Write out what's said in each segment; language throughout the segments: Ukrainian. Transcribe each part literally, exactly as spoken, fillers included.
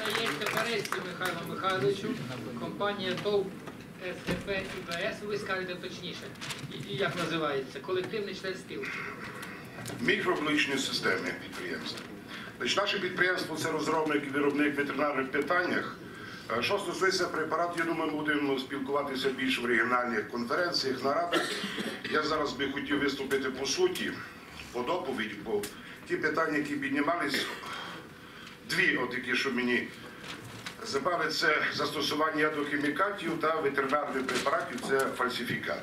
надається Березці Михайлу Михайловичу, компанія ТОВ СГП ІБС, ви скажете точніше, як називається, колективний член спілки. Мікробличні системи підприємства. Значить, наше підприємство – це розробник і виробник в ветеринарних питаннях. Що стосується препаратів, я думаю, ми будемо спілкуватися більш в регіональних конференціях, нарадах. Я зараз би хотів виступити по суті, по доповіді, бо ті питання, які піднімались, дві отакі, що мені запали, це застосування ядохімікатів та ветеринарних препаратів, це фальсифікат.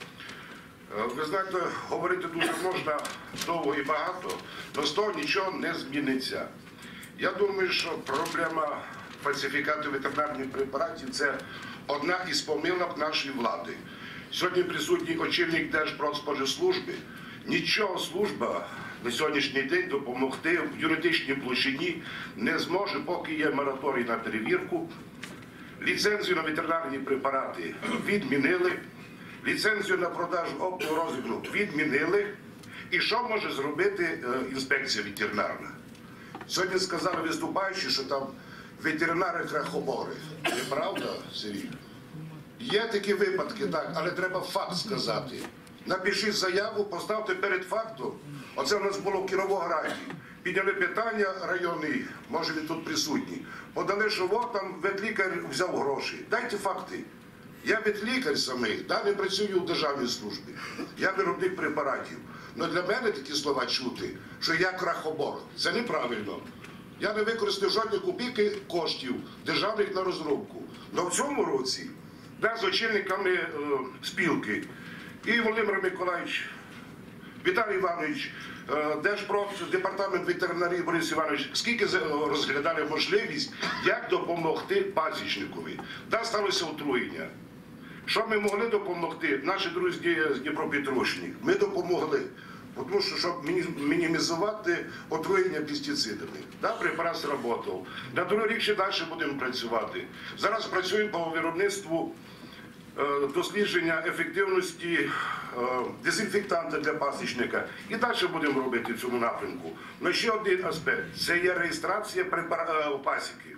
Ви знаєте, говорити дуже можна довго і багато, але з того нічого не зміниться. Я думаю, що проблема фальсифікату ветеринарних препаратів – це одна із помилок нашої влади. Сьогодні присутній очільник Держпродспоживслужби. Нічого служба на сьогоднішній день допомогти в юридичній площині не зможе, поки є мораторій на перевірку. Ліцензію на ветеринарні препарати відмінили. Ліцензію на продаж оптового розігну відмінили. І що може зробити інспекція ветеринарна? Сьогодні сказали виступаючі, що там ветеринари крахобори. Неправда, Сергій? Є такі випадки, так, але треба факт сказати. Напишіть заяву, поставте перед фактом. Оце у нас було в Кіровограді. Підняли питання районні, може він тут присутній. Подали, що от там ветлікар взяв гроші. Дайте факти. Я ветлікар самий, да, не працюю в державній службі. Я виробник препаратів. Але для мене такі слова чути, що я крахобор. Це неправильно. Я не використав жодні копійки коштів державних на розробку. Але в цьому році, да, з очільниками е, спілки, і Володимир Миколаївич, Віталій Іванович, е, Держпрод, департамент ветеринарії Борис Іванович, скільки розглядали можливість, як допомогти пасічникові. Да, сталося отруєння. Що ми могли допомогти? Наші друзі з Дніпропетровщини. Ми допомогли. Тому що, щоб мінімізувати отруєння пестицидами. Да, препарат сработав. На другий рік ще далі будемо працювати. Зараз працюємо по виробництву е, дослідження ефективності е, дезінфектанта для пасічника. І далі будемо робити в цьому напрямку. Но ще один аспект. Це є реєстрація препара... е, пасіки.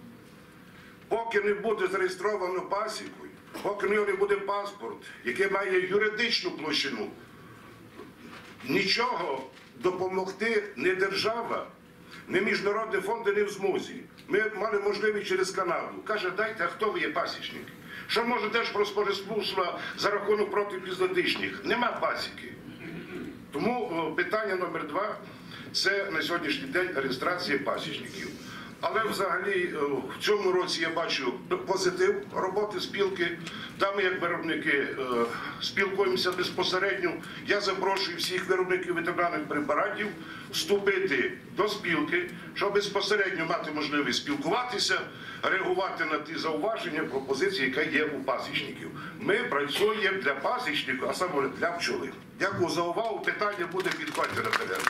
Поки не буде зареєстровано пасікою, поки не буде паспорт, який має юридичну площину, нічого допомогти не держава, не міжнародні фонди не в змозі. Ми мали можливість через Канаду. Каже, дайте, а хто ви є пасічник? Що може Держпродспоживслужба за рахунок протипізотичних? Нема пасіки. Тому питання номер два – це на сьогоднішній день реєстрація пасічників. Але взагалі в цьому році я бачу позитив роботи спілки. Там ми як виробники спілкуємося безпосередньо. Я запрошую всіх виробників ветеринарних препаратів вступити до спілки, щоб безпосередньо мати можливість спілкуватися, реагувати на ті зауваження, пропозиції, які є у пасічників. Ми працюємо для пасічників, а саме для пчоли. Дякую за увагу. Питання буде, підходьте на перерву.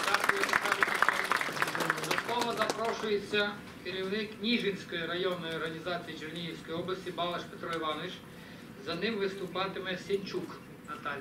Запрошується керівник Ніжинської районної організації Чернігівської області Балаш Петро Іванович. За ним виступатиме Сенчук Наталія.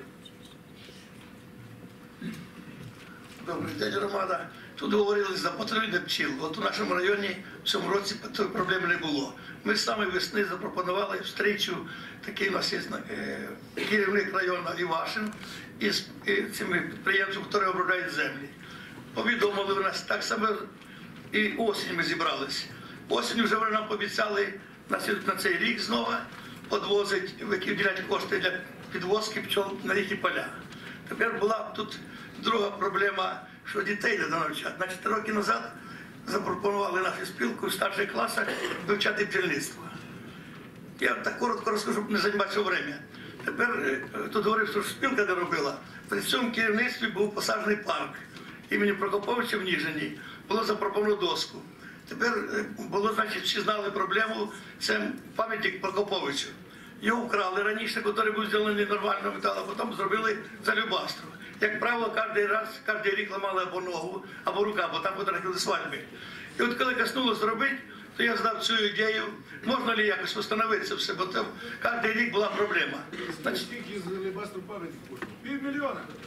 Добрий день, громада. Тут говорили за потреби пчіл. От у нашому районі в цьому році проблем не було. Ми з самої весни запропонували встречу, такий у нас є керівник району Івашин із цими підприємцями, які обробляють землі. Повідомили в нас так само. І осінь ми зібралися. Осінь вже вони нам пообіцяли на цей рік знову підвозити, виділяти кошти для підвозки пчол на їхні поля. Тепер була тут друга проблема, що дітей не навчати. На чотири роки назад запропонували нашу спілку в старших класах вивчати бджільництво. Я так коротко розкажу, щоб не займатися время. Тепер тут говорив, що спілка не робила. При цьому керівництві був посаджений парк імені Прокоповича в Ніжині. Було запропоновано доску. Тепер було, значить, всі знали проблему, це пам'ятник Прокоповичу. Його вкрали раніше, який був зроблений нормального металу, а потім зробили за любастру. Як правило, кожен раз, кожен рік ламали або ногу, або рука, бо там потрапили свадьби. І от коли коснулося зробити, то я здав цю ідею, можна ли якось встановити це все, бо там кожен рік була проблема. Скільки з алебастру пам'ятник коштує? Півмільйона.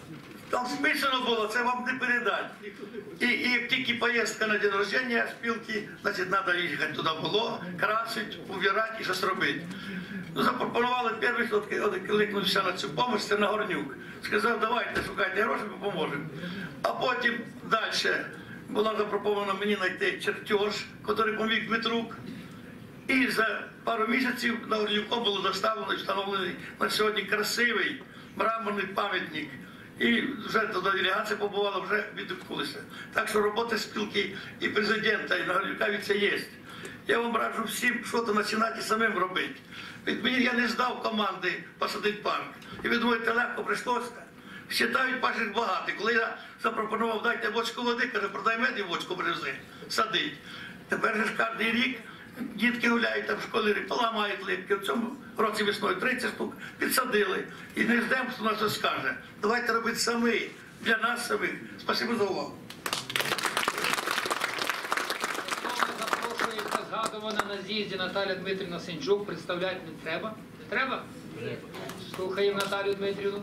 Там списано було, це вам не передати. І, і як тільки поїздка на день народження спілки, значить, треба їхати туди було, красити, увірати і щось робити. Ну, запропонували перший, от кликнувся на цю допомогу, це Нагорнюк. Сказав, давайте, шукайте гроші, ми поможемо. А потім далі була запропонована мені знайти чертеж, який поміг Дмитрук. І за пару місяців Нагорнюком було доставлено і встановлений на сьогодні красивий мраморний пам'ятник. І вже туди делегація побувала, вже відгукнулися. Так що робота спілки і президента, і Нагорнюка від це є. Я вам раджу всім щось починати самим робити. Від мені я не здав команди посадити парк. І ви думаєте, легко прийшлося? Считають паших багато. Коли я запропонував, дайте бочку води, каже, продай мед і бочку берези, садить. Тепер же ж кожен рік дітки гуляють, там школярі поламають липки. В цьому році весною тридцять штук підсадили. І не ждемо, хто нас це скаже. Давайте робити самі, для нас самих. Спасибо за увагу. Запрошується згадувана на з'їзді Наталя Дмитрівна Сенчук. Представляти не треба? Не треба? Слухаємо Наталію Дмитрівну.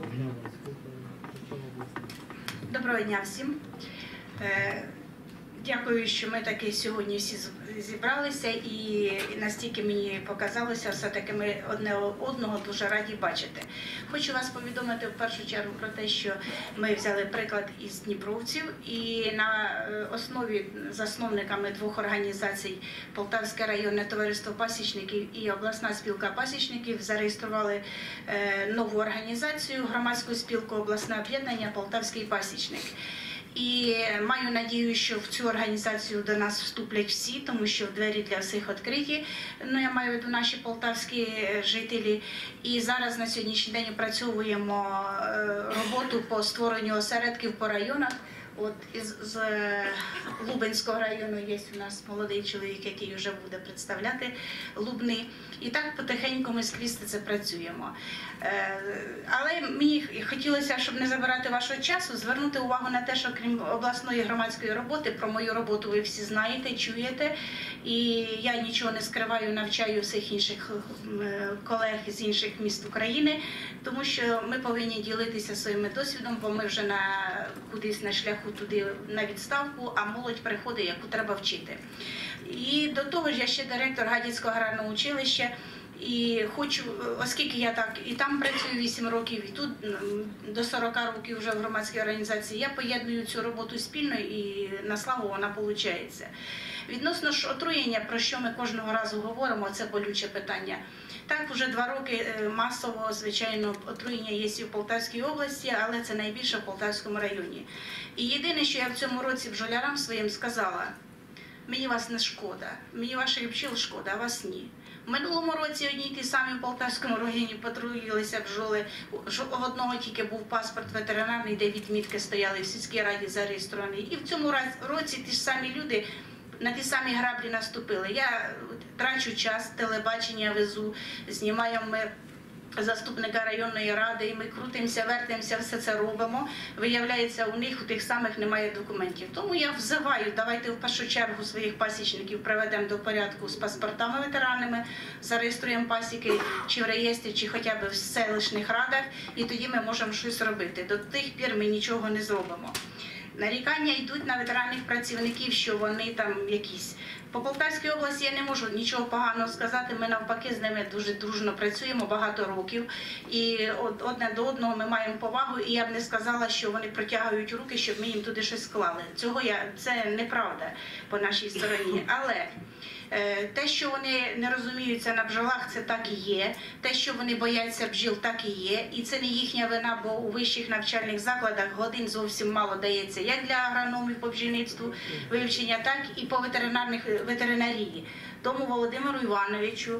Доброго дня всім. Е, Дякую, що ми таки сьогодні всі зібралися, і настільки мені показалося, все-таки ми одне одного дуже раді бачити. Хочу вас повідомити в першу чергу про те, що ми взяли приклад із дніпровців, і на основі засновниками двох організацій Полтавське районне товариство пасічників і обласна спілка пасічників зареєстрували нову організацію, громадську спілку обласне об'єднання Полтавський пасічник. І маю надію, що в цю організацію до нас вступлять всі, тому що двері для всіх відкриті. Ну, я маю в виду наші полтавські жителі. І зараз на сьогоднішній день опрацьовуємо роботу по створенню осередків по районах. От із з Лубенського району є у нас молодий чоловік, який вже буде представляти Лубни. І так потихеньку ми скрізь це працюємо. Але мені хотілося, щоб не забирати вашого часу, звернути увагу на те, що крім обласної громадської роботи, про мою роботу ви всі знаєте, чуєте. І я нічого не скриваю, навчаю всіх інших колег з інших міст України, тому що ми повинні ділитися своїм досвідом, бо ми вже на кудись на шляху туди на відставку, а молодь приходить, яку треба вчити. І до того ж я ще директор Гадяцького аграрного училища, і хочу, оскільки я так і там працюю вісім років, і тут до сорока років вже в громадській організації, я поєдную цю роботу спільно і на славу вона виходить. Відносно ж отруєння, про що ми кожного разу говоримо, це болюче питання. Так, вже два роки масово, звичайно, отруєння є і в Полтавській області, але це найбільше в Полтавському районі. І єдине, що я в цьому році бджолярам своїм сказала, мені вас не шкода, мені ваших бджіл шкода, а вас ні. В минулому році одні й ті самі в Полтавському районі патруїлися бджоли. В одного тільки був паспорт ветеринарний, де відмітки стояли в сільській раді зареєстровані. І в цьому році ті ж самі люди на ті самі граблі наступили. Я трачу час, телебачення везу, знімаємо ми заступника районної ради, і ми крутимося, вертимося, все це робимо. Виявляється, у них, у тих самих немає документів. Тому я взиваю, давайте в першу чергу своїх пасічників приведемо до порядку з паспортами ветеранними, зареєструємо пасіки чи в реєстрі, чи хоча б в селищних радах, і тоді ми можемо щось робити. До тих пір ми нічого не зробимо. Нарікання йдуть на ветеранних працівників, що вони там якісь. По Полтавській області я не можу нічого поганого сказати, ми навпаки з ними дуже дружно працюємо багато років. І одне до одного ми маємо повагу, і я б не сказала, що вони протягують руки, щоб ми їм туди щось склали. Цього я, це неправда по нашій стороні. Але те, що вони не розуміються на бджолах, це так і є. Те, що вони бояться бджіл, так і є. І це не їхня вина, бо у вищих навчальних закладах годин зовсім мало дається як для агрономів по бджільництву вивчення, так і по ветеринарних ветеринарії. Тому Володимиру Івановичу,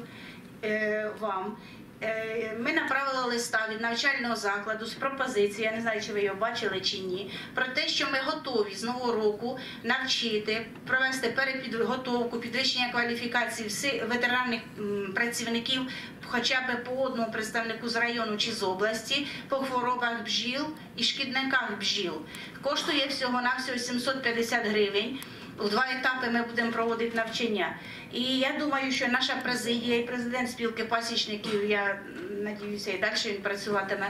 вам, ми направили листа від навчального закладу з пропозицією, я не знаю, чи ви його бачили чи ні, про те, що ми готові з нового року навчити, провести перепідготовку, підвищення кваліфікації всіх ветеринарних працівників, хоча б по одному представнику з району чи з області, по хворобах бджіл і шкідниках бджіл. Коштує всього-навсього сімсот п'ятдесят гривень. У два етапи ми будемо проводити навчання. І я думаю, що наша президія і президент спілки пасічників, я надіюся, і далі він працюватиме,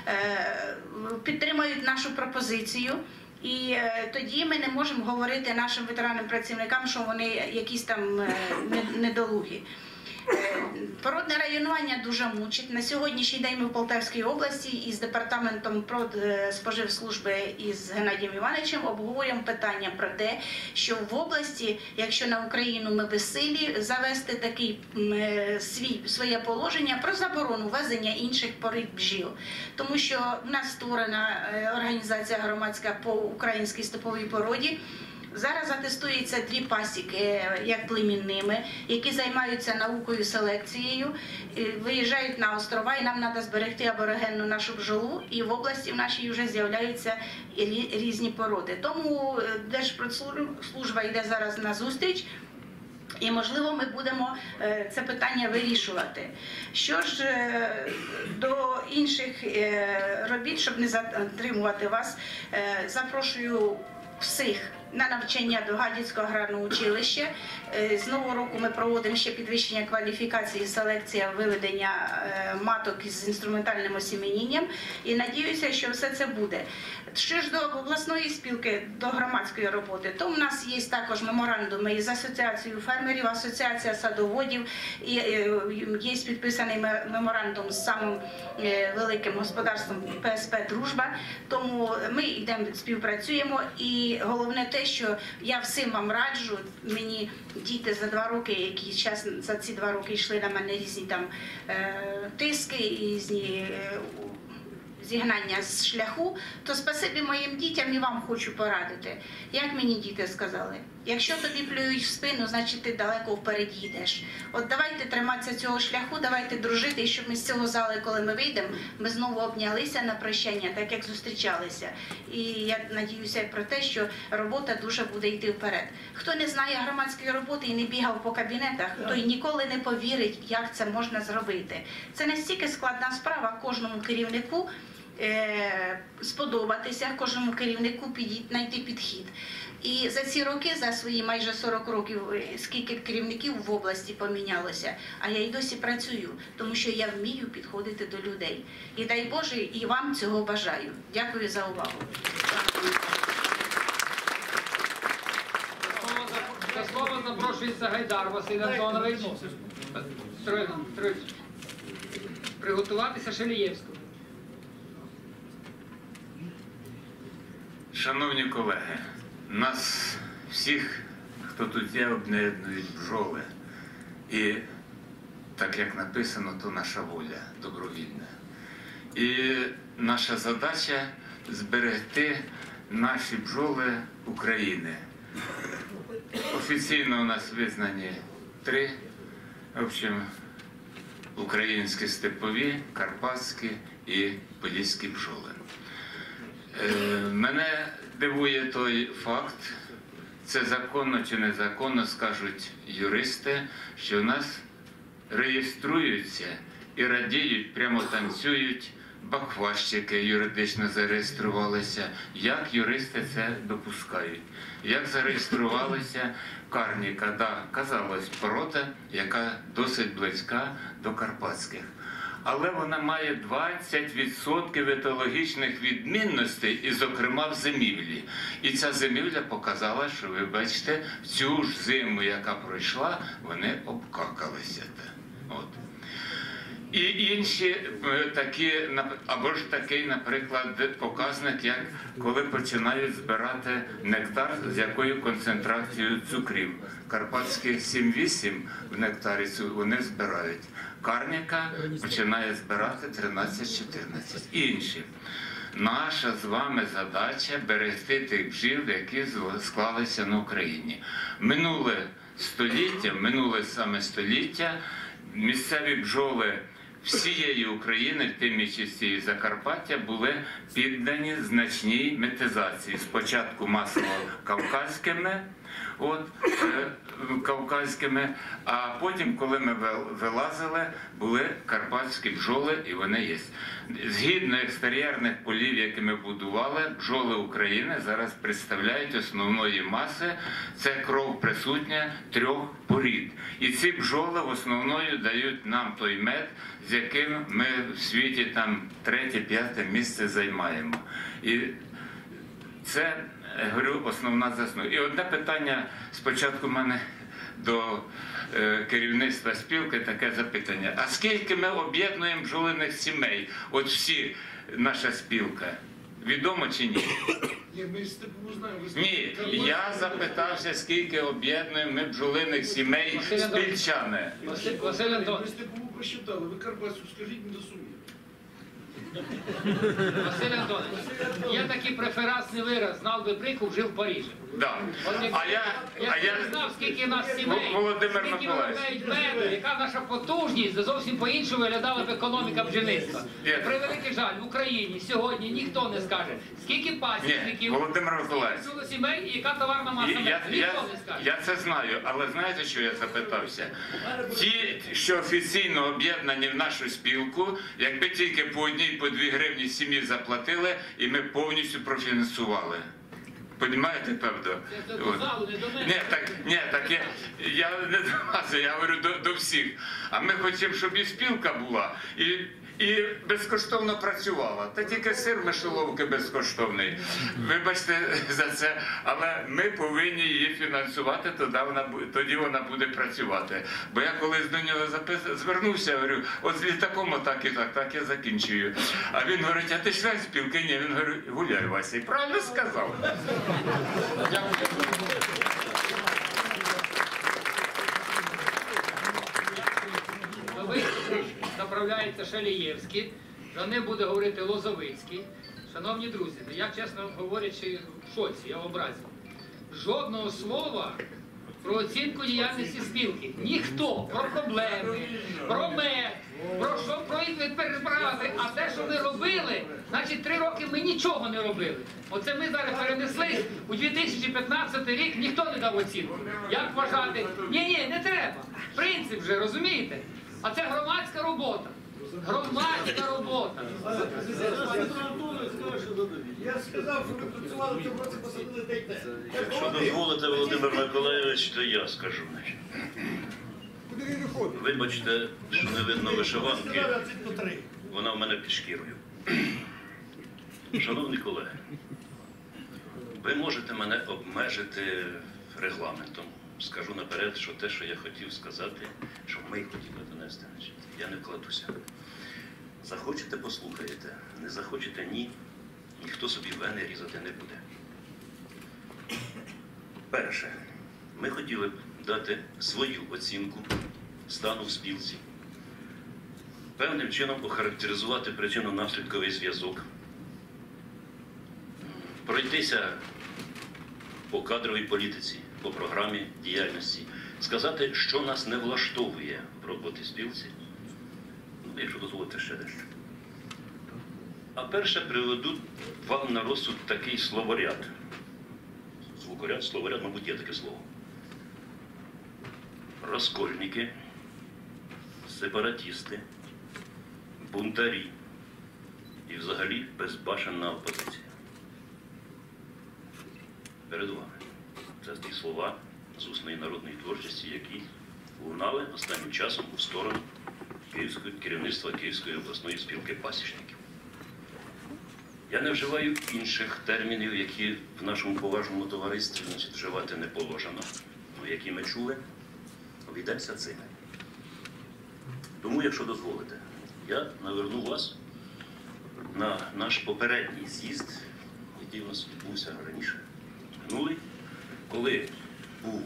підтримують нашу пропозицію. І е, тоді ми не можемо говорити нашим ветеранним працівникам, що вони якісь там е, недолугі. Е, породне районування дуже мучить. На сьогоднішній день ми в Полтавській області із департаментом Продспоживслужби із Геннадієм Івановичем обговорюємо питання про те, що в області, якщо на Україну ми безсилі, завести такий е, свій, своє положення про заборону ввезення інших порід бджіл. Тому що в нас створена е, організація громадська по українській степовій породі. Зараз атестуються дві пасіки, як племінними, які займаються наукою, селекцією, виїжджають на острова, і нам треба зберегти аборигенну нашу бджолу, і в області в нашій вже з'являються різні породи. Тому Держпродслужба йде зараз на зустріч, і, можливо, ми будемо це питання вирішувати. Що ж до інших робіт, щоб не затримувати вас, запрошую всіх на навчання до Гадяцького аграрного училища. З нового року ми проводимо ще підвищення кваліфікації, селекція, виведення маток із інструментальним осіменінням. І надіюся, що все це буде. Що ж до обласної спілки, до громадської роботи, то в нас є також меморандуми із асоціацією фермерів, асоціація садоводів, і є підписаний меморандум з самим великим господарством Пе Ес Пе «Дружба». Тому ми йдемо, співпрацюємо, і головне те, що я всім вам раджу, мені діти за два роки, які зараз за ці два роки йшли на мене різні там е, тиски, різні е, зігнання з шляху, то спасибі моїм дітям і вам хочу порадити. Як мені діти сказали, якщо тобі плюють в спину, значить ти далеко вперед їдеш. От давайте триматися цього шляху, давайте дружити, і щоб ми з цього зали, коли ми вийдемо, ми знову обнялися на прощання, так як зустрічалися. І я надіюся про те, що робота дуже буде йти вперед. Хто не знає громадської роботи і не бігав по кабінетах, той ніколи не повірить, як це можна зробити. Це настільки складна справа кожному керівнику, сподобатися, кожному керівнику знайти підхід. І за ці роки, за свої майже сорок років, скільки керівників в області помінялося, а я й досі працюю, тому що я вмію підходити до людей. І дай Боже, і вам цього бажаю. Дякую за увагу. До слова запрошується Гайдар Василь Антонович. Приготуватися Шелієвську. Шановні колеги, нас всіх, хто тут є, об'єднують бджоли. І так як написано, то наша воля добровільна. І наша задача – зберегти наші бджоли України. Офіційно у нас визнані три, в общем, українські степові, карпатські і поліські бджоли. Мене дивує той факт, це законно чи незаконно, скажуть юристи, що в нас реєструються і радіють, прямо танцюють бакващики, юридично зареєструвалися. Як юристи це допускають? Як зареєструвалися карніка? Да, казалось, порода, яка досить близька до карпатських. Але вона має двадцять відсотків етологічних відмінностей, і, зокрема, в зимівлі. І ця зимівля показала, що, ви бачите, в цю ж зиму, яка пройшла, вони обкакалися. От. І інші такі, або ж такий, наприклад, показник, як коли починають збирати нектар, з якою концентрацією цукрів. Карпатських сім-вісім в нектарі вони збирають. Карніка починає збирати тринадцять-чотирнадцять. Інші. Наша з вами задача берегти тих бджіл, які склалися на Україні. Минуле століття, минуле саме століття, місцеві бджоли всієї України, в тим часі і Закарпаття, були піддані значній метизації. Спочатку масово кавказькими, от, е, кавказькими. А потім, коли ми вил- вилазили, були карпатські бджоли, і вони є. Згідно екстер'єрних полів, які ми будували, бджоли України зараз представляють основної маси. Це кров присутня трьох порід. І ці бджоли в основною дають нам той мед, з яким ми в світі там третє-п'яте місце займаємо. І це, я говорю, основна заснова. І одне питання спочатку в мене до е, керівництва спілки, таке запитання. А скільки ми об'єднуємо бджолиних сімей? От всі, наша спілка. Відомо чи ні? Ні, ми степову знаємо. ви Ні, знаєте. я запитався, скільки об'єднуємо ми бджолиних сімей спільчани. Василь, Василь Ви Антонович, степову просчитали, ви Карпатську скажіть, не досумні. Василь Антонович, я такий преферансний вираз, знав би прику, жив в Парижі. Да. От як- А я, а Я я не знав, скільки нас сімей, Володимир скільки Миколаївич. виробляють меду, яка наша потужність, де зовсім по-іншому виглядала б економіка бджільництва. Ні. При великий жаль, в Україні сьогодні ніхто не скаже, скільки Ні, пасічників, Володимир Миколаївич. скільки сімей і яка товарна маса Я, меду. я, Ніхто не скаже. я це знаю, але знаєте, що я запитався? Ті, що офіційно об'єднані в нашу спілку, якби тільки по одній, по дві гривні сім'ї заплатили, і ми повністю профінансували. Понімаєте, певно? Це до От. залу, не до мене. Ні, так, ні, так я, я не до вас, я говорю до, до всіх. А ми хочемо, щоб і спілка була, і, і безкоштовно працювала. Та тільки сир мишоловки безкоштовний. Вибачте за це, але ми повинні її фінансувати, тоді вона, бу- тоді вона буде працювати. Бо я колись до нього запис... звернувся, говорю, от з літаком отак і так, так я закінчую. А він говорить, а ти член спілки? Ні, він говорить, гуляй, Вася. І правильно сказав. До виступу направляється Шалієвський, за ним буде говорити Лозовицький. Шановні друзі, ну я, чесно говорячи, в шоці, я в образі. Жодного слова про оцінку діяльності спілки. Ніхто про проблеми, про мед, про що про їх перебрати. А те, що ви робили, значить три роки ми нічого не робили. Оце ми зараз перенесли у дві тисячі п'ятнадцятий рік, ніхто не дав оцінку. Як вважати? Ні, ні, не треба. Принцип же, розумієте? А це громадська робота. Громадська робота. Я сказав, що ви працювали в цьому році, посадили дайте. Якщо дозволите, Володимир Миколаївич, то я скажу. Куди він виходить? Вибачте, що не видно вишиванки, Сказали, а цих по три. вона в мене під шкірою. Шановні колеги, ви можете мене обмежити регламентом. Скажу наперед, що те, що я хотів сказати, що ми хотіли донести, значить, я не вкладуся. Захочете, послухаєте, не захочете, ні. Ніхто собі вени різати не буде. Перше, ми хотіли б дати свою оцінку стану в спілці, певним чином охарактеризувати причинно-наслідковий зв'язок, пройтися по кадровій політиці, по програмі діяльності, сказати, що нас не влаштовує в роботі спілці, ну, якщо дозволите ще дещо. А перше приведу вам на розсуд такий словоряд. Звукоряд, словоряд, мабуть, є таке слово. Розкольники, сепаратісти, бунтарі і взагалі безбашенна опозиція. Перед вами. Це ті слова з усної народної творчості, які лунали останнім часом у сторону Київського керівництва Київської обласної спілки пасічників. Я не вживаю інших термінів, які в нашому поважному товаристві, значить, вживати не положено, але які ми чули, обійдемося цими. Тому, якщо дозволите, я наверну вас на наш попередній з'їзд, який у нас відбувся раніше, минулий, коли був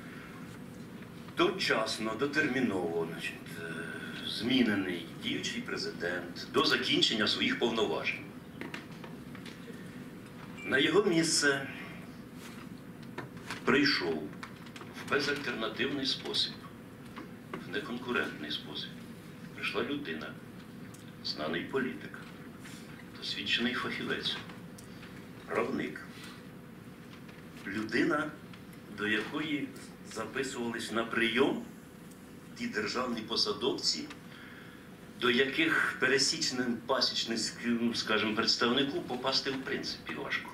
дочасно, дотерміново, значить, е, змінений діючий президент до закінчення своїх повноважень. На його місце прийшов в безальтернативний спосіб, в неконкурентний спосіб. Прийшла людина, знаний політик, досвідчений фахівець, правник. Людина до якої записувались на прийом ті державні посадовці, до яких пересічним пасічницьким, скажімо, представнику попасти в принципі важко.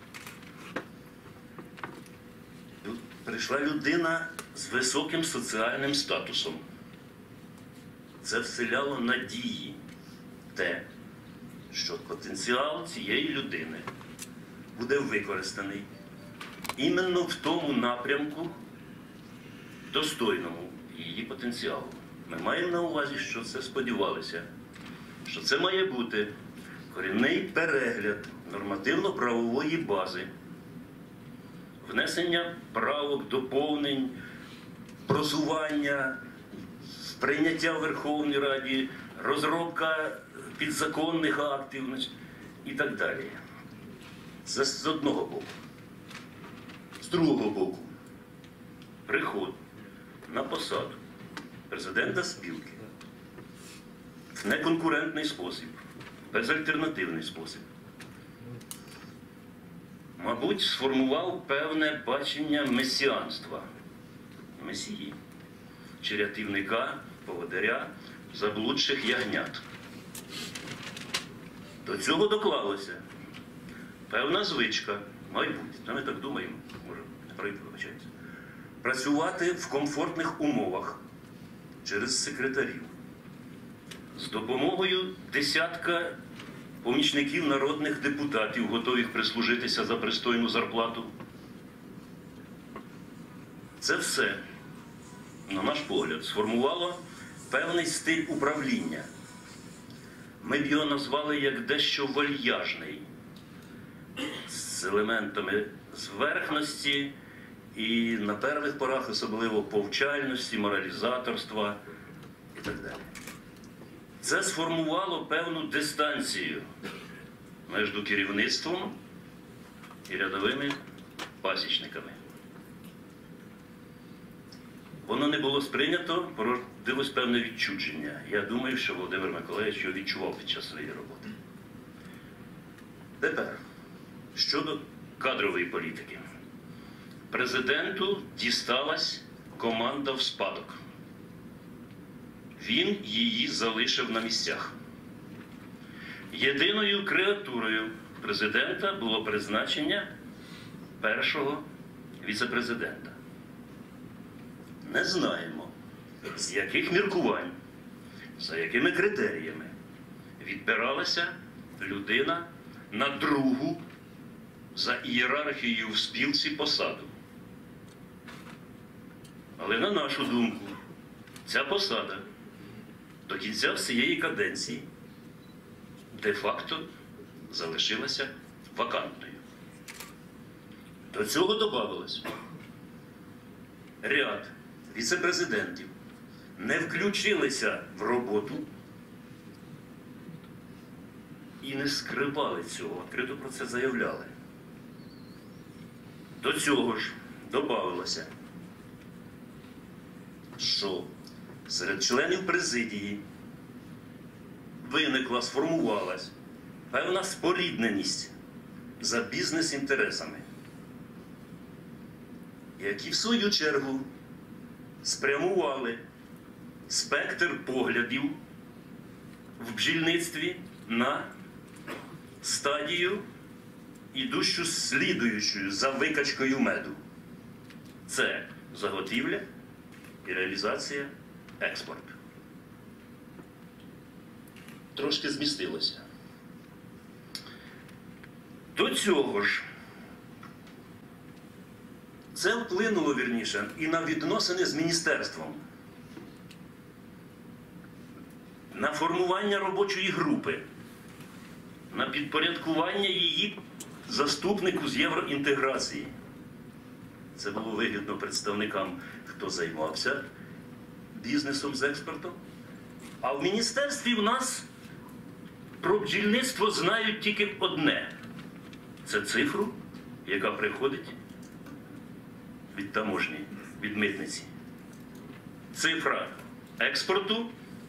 Прийшла людина з високим соціальним статусом. Це вселяло надії те, що потенціал цієї людини буде використаний іменно в тому напрямку, достойному її потенціалу. Ми маємо на увазі, що це сподівалися, що це має бути корінний перегляд нормативно-правової бази, внесення правок, доповнень, просування, прийняття в Верховній Раді, розробка підзаконних актів і так далі. Це з одного боку. З другого боку, приход на посаду президента спілки в неконкурентний спосіб, безальтернативний спосіб, мабуть, сформував певне бачення месіанства, месії, чи рятівника, поводиря заблудших ягнят. До цього доклалося певна звичка, майбутнє, ми так думаємо, може, неправильно вибачається, працювати в комфортних умовах через секретарів, з допомогою десятка помічників народних депутатів, готових прислужитися за пристойну зарплату. Це все, на наш погляд, сформувало певний стиль управління. Ми б його назвали як дещо вальяжний, з елементами зверхності і на перших порах особливо повчальності, моралізаторства і так далі. Це сформувало певну дистанцію між керівництвом і рядовими пасічниками. Воно не було сприйнято, породилось певне відчудження. Я думаю, що Володимир Миколаївич його відчував під час своєї роботи. Тепер, щодо кадрової політики. Президенту дісталась команда в спадок. Він її залишив на місцях. Єдиною креатурою президента було призначення першого віце-президента. Не знаємо, з яких міркувань, за якими критеріями відбиралася людина на другу за ієрархією в спілці посаду. Але на нашу думку, ця посада до кінця всієї каденції де-факто залишилася вакантною. До цього додавалось ряд віце-президентів не включилися в роботу і не скривали цього, відкрито про це заявляли. До цього ж додавалося, що серед членів президії виникла, сформувалась певна спорідненість за бізнес-інтересами, які в свою чергу спрямували спектр поглядів в бджільництві на стадію, ідущу слідуючою за викачкою меду. Це заготівля і реалізація експорту. Трошки змістилося. До цього ж це вплинуло, вірніше, і на відносини з міністерством, на формування робочої групи, на підпорядкування її заступнику з євроінтеграції. Це було вигідно представникам, хто займався бізнесом з експортом. А в міністерстві в нас про бджільництво знають тільки одне. Це цифру, яка приходить від таможні, від митниці. Цифра експорту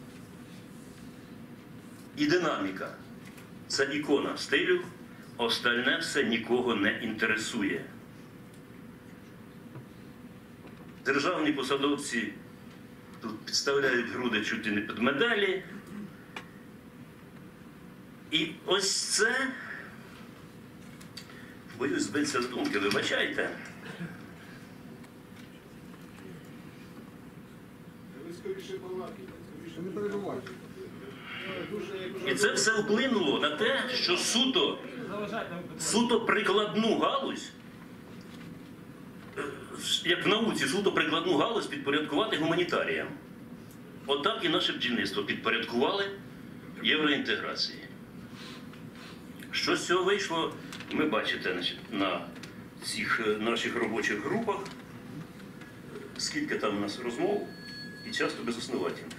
і динаміка. Це ікона стилю, остальне все нікого не інтересує. державні посадовці тут підставляють груди чуть не під медалі. І ось це, боюсь збитися з думки, вибачайте. Ви скоріше балакайте, скоріше не перебувайте. І це все вплинуло на те, що суто, суто прикладну галузь, е, як в науці, суто прикладну галузь підпорядкувати гуманітаріям. Отак і наше бджільництво підпорядкували євроінтеграції. Що з цього вийшло, ви бачите, значить, на цих е, наших робочих групах, скільки там у нас розмов, і часто безосновательних.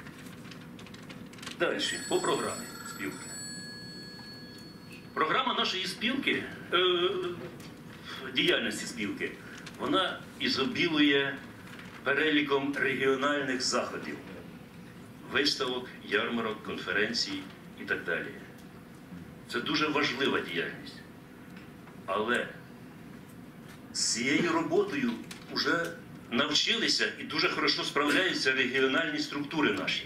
Далі, по програмі спілки. Програма нашої спілки, е, діяльності спілки, вона ізобілує переліком регіональних заходів, виставок, ярмарок, конференцій і так далі. Це дуже важлива діяльність. Але з цією роботою вже навчилися і дуже хорошо справляються регіональні структури наші.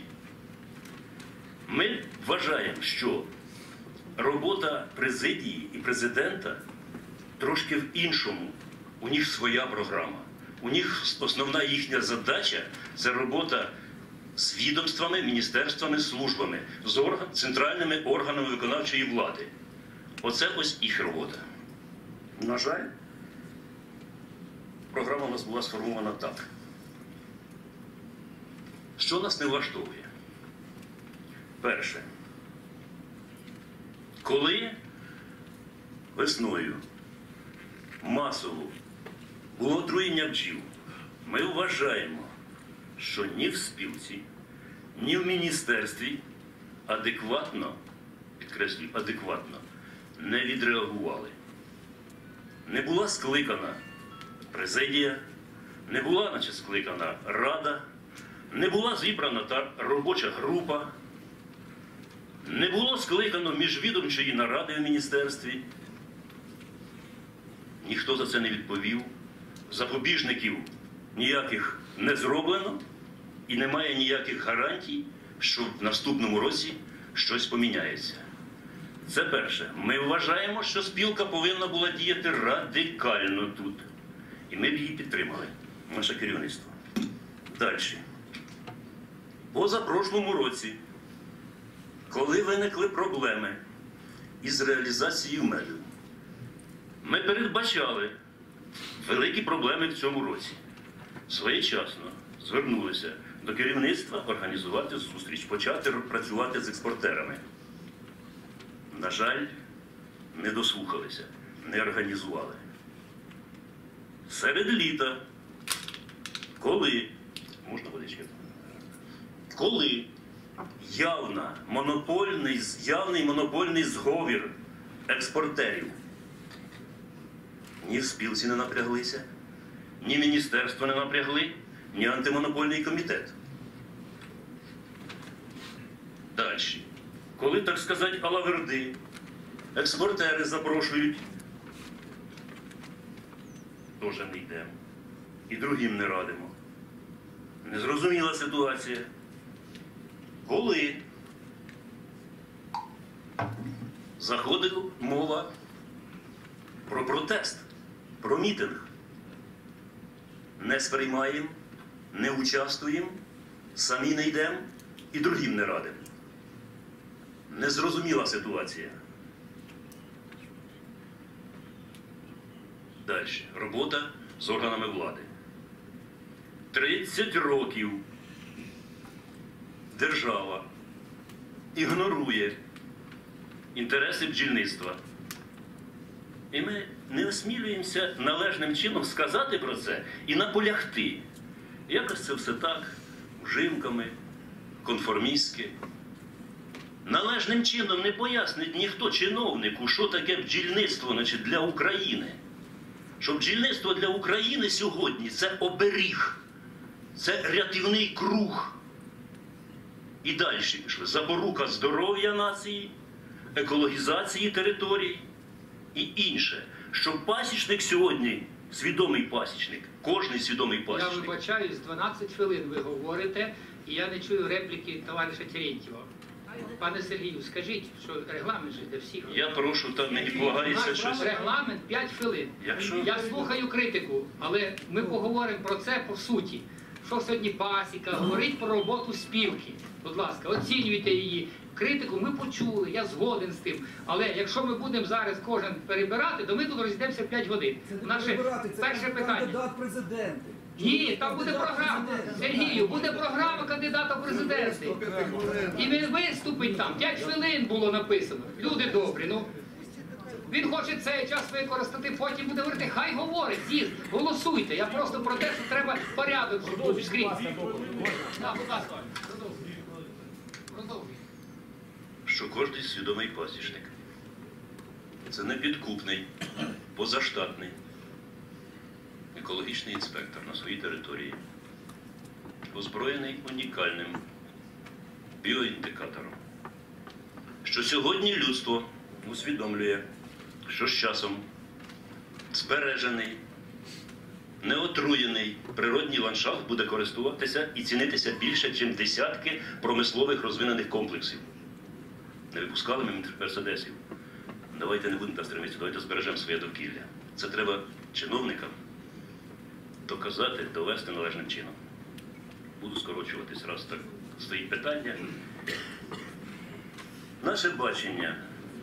Ми вважаємо, що робота президії і президента трошки в іншому. У них своя програма. У них основна їхня задача – це робота з відомствами, міністерствами, службами, з орган, центральними органами виконавчої влади. Оце ось їх робота. На жаль, програма у нас була сформована так. Що нас не влаштовує? Перше. Коли весною масово було отруєння бджіл, ми вважаємо, що ні в спілці, ні в міністерстві адекватно, підкреслюю, адекватно не відреагували. Не була скликана президія, не була, наче, скликана рада, не була зібрана та робоча група, не було скликано міжвідомчої наради в міністерстві. Ніхто за це не відповів. Запобіжників ніяких не зроблено і немає ніяких гарантій, що в наступному році щось поміняється. Це перше. Ми вважаємо, що спілка повинна була діяти радикально тут. І ми б її підтримали, наше керівництво. Далі. Позапрошлому році, коли виникли проблеми із реалізацією меду, ми передбачали великі проблеми в цьому році. Своєчасно звернулися до керівництва організувати зустріч, почати працювати з експортерами. На жаль, не дослухалися, не організували. Серед літа, коли, можна водички? Коли явна, монопольний, явний монопольний зговір експортерів, ні в спілці не напряглися, ні міністерство не напрягли, ні антимонопольний комітет. Далі. Коли, так сказати, алаверди, експортери запрошують, теж не йдемо. І другим не радимо. Незрозуміла ситуація. Коли заходила мова про протест, про мітинг, не сприймаємо, не участвуємо, самі не йдемо і другим не радимо. Незрозуміла ситуація. Далі. Робота з органами влади. тридцять років держава ігнорує інтереси бджільництва. І ми не осмілюємося належним чином сказати про це і наполягти. Якось це все так, вжимками, конформістськи. Належним чином не пояснить ніхто чиновнику, що таке бджільництво, значить, для України. Що бджільництво для України сьогодні – це оберіг, це рятівний круг. І далі пішли. Запорука здоров'я нації, екологізації територій і інше. Що пасічник сьогодні, свідомий пасічник, Кожний свідомий Я пасічник. вибачаюсь, дванадцять хвилин ви говорите, і я не чую репліки товариша Терентьєва. Пане Сергію, скажіть, що регламент же для всіх. Я прошу, там мені полагається Наш щось. регламент п'ять хвилин. Якщо- Я слухаю критику, але ми поговоримо про це по суті. Що сьогодні пасіка, говорить про роботу спілки. Будь ласка, оцінюйте її. Критику ми почули, я згоден з тим. Але якщо ми будемо зараз кожен перебирати, то ми тут розійдемося п'ять годин. Це не Наше перебирати, це перше питання. кандидат в президенти. Ні, там буде програма. Сергію, буде програма кандидата в президенти. І він виступить там. П'ять хвилин було написано. Люди добрі, ну. Він хоче цей час використати, потім буде говорити, хай говорить, з'їзд, голосуйте. Я просто про те, що треба порядок скрізь. Так, будь ласка, продовжуй. Продовжуй. Що кожний свідомий пасічник – це непідкупний, позаштатний екологічний інспектор на своїй території, озброєний унікальним біоіндикатором. Що сьогодні людство усвідомлює, що з часом збережений, неотруєний природній ландшафт буде користуватися і цінитися більше, ніж десятки промислових розвинених комплексів. Не випускали ми мерседесів. Давайте не будемо так стремитися, давайте збережемо своє довкілля. Це треба чиновникам доказати, довести належним чином. Буду скорочуватись, раз так стоїть питання. Наше бачення.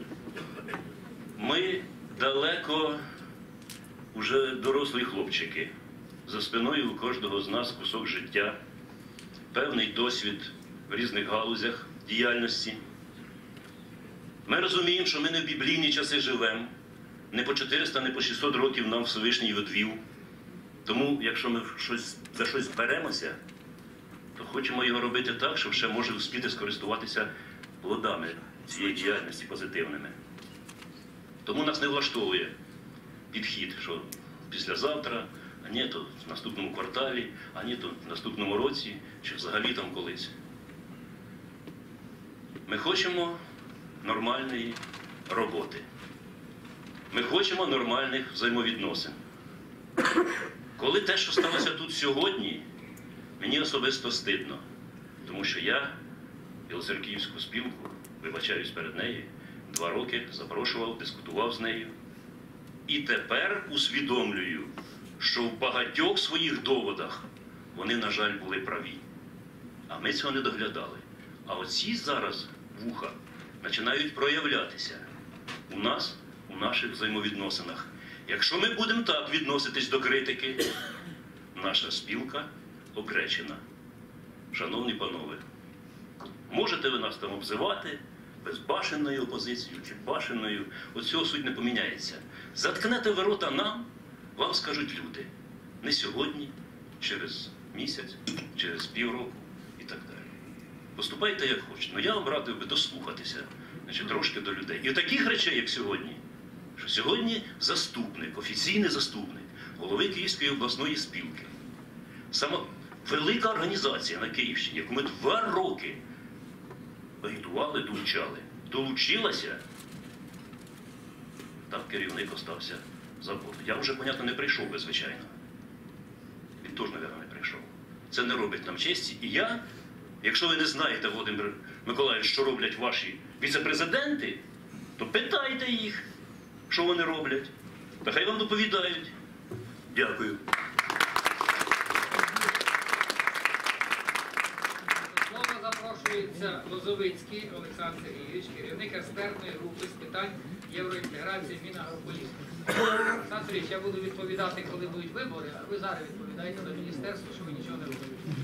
Ми далеко вже дорослі хлопчики. За спиною у кожного з нас кусок життя, певний досвід в різних галузях діяльності. Ми розуміємо, що ми не в біблійні часи живемо, не по чотириста, не по шістсот років нам Всевишній відвів. Тому, якщо ми щось, за щось беремося, то хочемо його робити так, щоб ще може успіти скористуватися плодами цієї діяльності позитивними. Тому нас не влаштовує підхід, що післязавтра, а ні, то в наступному кварталі, а ні, то в наступному році, чи взагалі там колись. Ми хочемо нормальної роботи. Ми хочемо нормальних взаємовідносин. Коли те, що сталося тут сьогодні, мені особисто стидно, тому що я Білоцерківську спілку, вибачаюсь перед нею, два роки запрошував, дискутував з нею. І тепер усвідомлюю, що в багатьох своїх доводах вони, на жаль, були праві. А ми цього не доглядали. А оці зараз вуха починають проявлятися у нас, у наших взаємовідносинах. Якщо ми будемо так відноситись до критики, наша спілка обречена. Шановні панове, можете ви нас там обзивати безбашенною опозицією чи башенною, от цього суть не поміняється. Заткнете ви рота нам, вам скажуть люди. Не сьогодні, через місяць, через півроку і так далі. Поступайте як хочете. Ну я вам радив би дослухатися, значить, трошки до людей. І таких речей, як сьогодні, що сьогодні заступник, офіційний заступник голови Київської обласної спілки, сама велика організація на Київщині, яку ми два роки агітували, долучали, долучилася, так керівник остався за бортом. Я вже, понятно, не прийшов би, звичайно. Він теж, мабуть, не прийшов. Це не робить нам честі. І я, якщо ви не знаєте, Володимир Миколаївич, що роблять ваші віце-президенти, то питайте їх, що вони роблять. Та хай вам доповідають. Дякую. Слово запрошується Лозовицький Олександр Сергійович, керівник експертної групи з питань євроінтеграції Мінагрополітики. Олександр Сергійович, я буду відповідати, коли будуть вибори, а ви зараз відповідаєте до міністерства, що ви нічого не робите.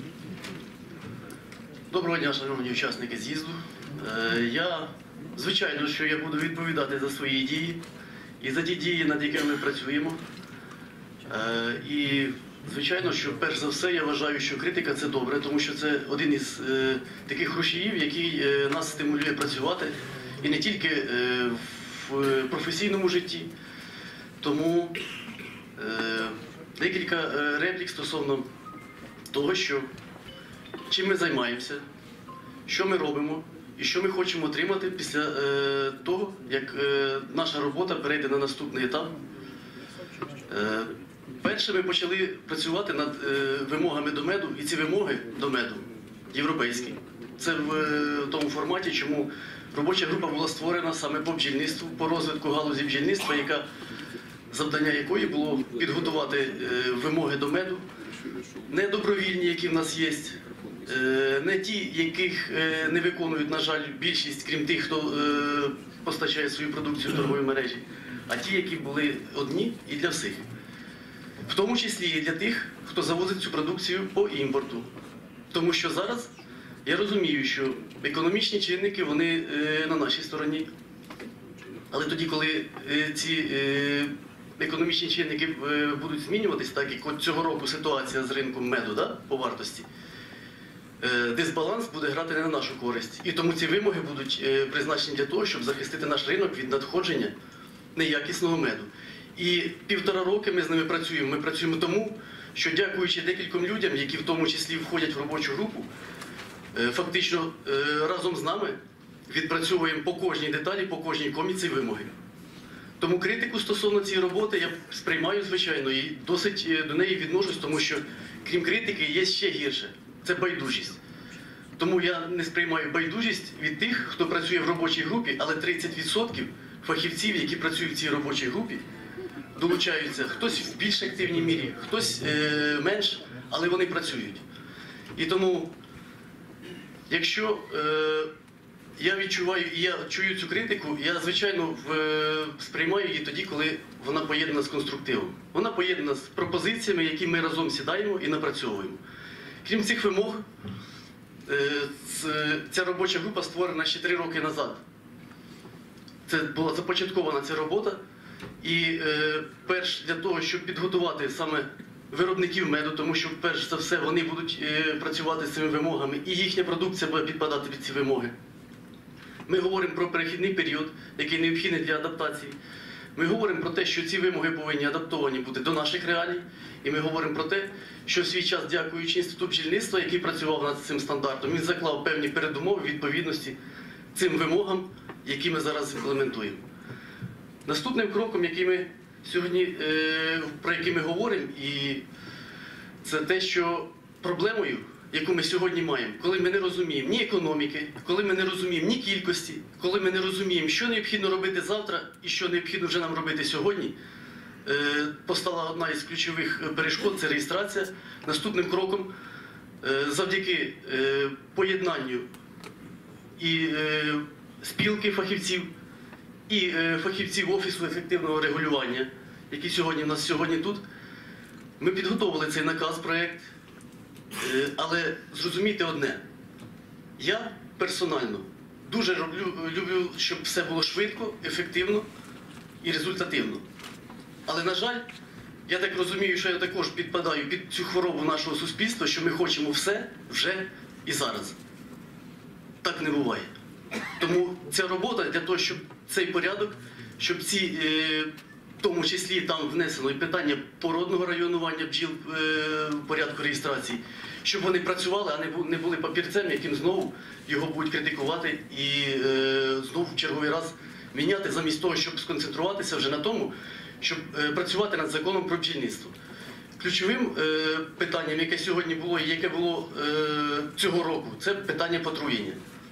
Доброго дня, шановні учасники з'їзду. Е, Я, звичайно, що я буду відповідати за свої дії і за ті дії, над якими ми працюємо. Е, І, звичайно, що перш за все я вважаю, що критика – це добре, тому що це один із е, таких рушіїв, який е, нас стимулює працювати, і не тільки е, в професійному житті. Тому е, декілька е, реплік стосовно того, що чим ми займаємося, що ми робимо і що ми хочемо отримати після е, того, як е, наша робота перейде на наступний етап. Е, Перше ми почали працювати над е, вимогами до меду, і ці вимоги до меду європейські. Це в е, тому форматі, чому робоча група була створена саме по бджільництву, по розвитку галузі бджільництва, яка, завдання якої було підготувати е, вимоги до меду, не добровільні, які в нас є, е, не ті, яких е, не виконують, на жаль, більшість, крім тих, хто е, постачає свою продукцію в торговій мережі, а ті, які були одні і для всіх. В тому числі і для тих, хто завозить цю продукцію по імпорту. Тому що зараз я розумію, що економічні чинники, вони е, на нашій стороні. Але тоді, коли е, ці е, економічні чинники е, будуть змінюватись, так як от цього року ситуація з ринком меду, да, по вартості, е, дисбаланс буде грати не на нашу користь. І тому ці вимоги будуть е, призначені для того, щоб захистити наш ринок від надходження неякісного меду. І півтора роки ми з ними працюємо. Ми працюємо тому, що дякуючи декільком людям, які в тому числі входять в робочу групу, фактично разом з нами відпрацьовуємо по кожній деталі, по кожній комі ці вимоги. Тому критику стосовно цієї роботи я сприймаю, звичайно, і досить до неї відношусь, тому що крім критики є ще гірше – це байдужість. Тому я не сприймаю байдужість від тих, хто працює в робочій групі, але тридцять відсотків фахівців, які працюють в цій робочій групі, долучаються, хтось в більш активній мірі, хтось е, менш, але вони працюють. І тому, якщо е, я відчуваю і я чую цю критику, я, звичайно, в, е, сприймаю її тоді, коли вона поєднана з конструктивом. Вона поєднана з пропозиціями, які ми разом сідаємо і напрацьовуємо. Крім цих вимог, е, ця робоча група створена ще три роки назад. Це була започаткована ця робота. І е, перш для того, щоб підготувати саме виробників меду, тому що перш за все вони будуть е, працювати з цими вимогами і їхня продукція буде підпадати під ці вимоги. Ми говоримо про перехідний період, який необхідний для адаптації. Ми говоримо про те, що ці вимоги повинні адаптовані бути до наших реалій. І ми говоримо про те, що в свій час, дякуючи Інституту бджільництва, який працював над цим стандартом, він заклав певні передумови відповідності цим вимогам, які ми зараз імплементуємо. Наступним кроком, який ми сьогодні, про який ми говоримо, і це те, що проблемою, яку ми сьогодні маємо, коли ми не розуміємо ні економіки, коли ми не розуміємо ні кількості, коли ми не розуміємо, що необхідно робити завтра і що необхідно вже нам робити сьогодні, постала одна із ключових перешкод – це реєстрація. Наступним кроком, завдяки поєднанню і спілки фахівців, і фахівців Офісу ефективного регулювання, які сьогодні в нас сьогодні тут, ми підготовили цей наказ-проект, але зрозумійте одне, я персонально дуже роблю, люблю, щоб все було швидко, ефективно і результативно. Але, на жаль, я так розумію, що я також підпадаю під цю хворобу нашого суспільства, що ми хочемо все вже і зараз. Так не буває. Тому ця робота для того, щоб цей порядок, щоб ці, в тому числі там внесено і питання породного районування бджіл в порядку реєстрації, щоб вони працювали, а не були папірцем, яким знову його будуть критикувати і знову в черговий раз міняти, замість того, щоб сконцентруватися вже на тому, щоб працювати над законом про бджільництво. Ключовим питанням, яке сьогодні було і яке було цього року, це питання патруїння.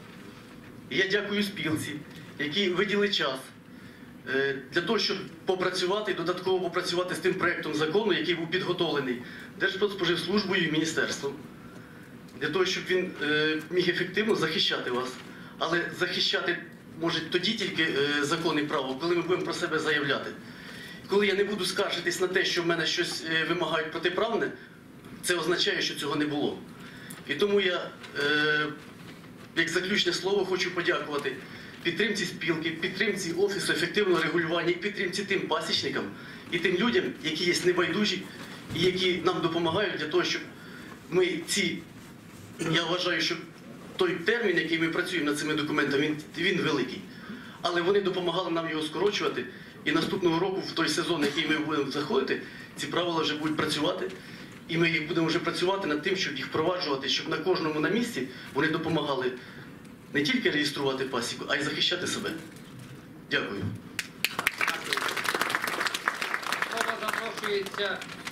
І я дякую спілці, які виділили час для того, щоб попрацювати, додатково попрацювати з тим проєктом закону, який був підготовлений Держпродспоживслужбою і міністерством, для того, щоб він міг ефективно захищати вас. Але захищати може тоді тільки закон і право, коли ми будемо про себе заявляти. Коли я не буду скаржитись на те, що в мене щось вимагають протиправне, це означає, що цього не було. І тому я, як заключне слово, хочу подякувати підтримці спілки, підтримці Офісу ефективного регулювання і підтримці тим пасічникам і тим людям, які є небайдужі і які нам допомагають для того, щоб ми ці, я вважаю, що той термін, який ми працюємо над цими документами, він, він великий. Але вони допомагали нам його скорочувати. І наступного року, в той сезон, який ми будемо заходити, ці правила вже будуть працювати. І ми їх будемо вже працювати над тим, щоб їх впроваджувати, щоб на кожному на місці вони допомагали не тільки реєструвати пасіку, а й захищати себе. Дякую. Слово запрошується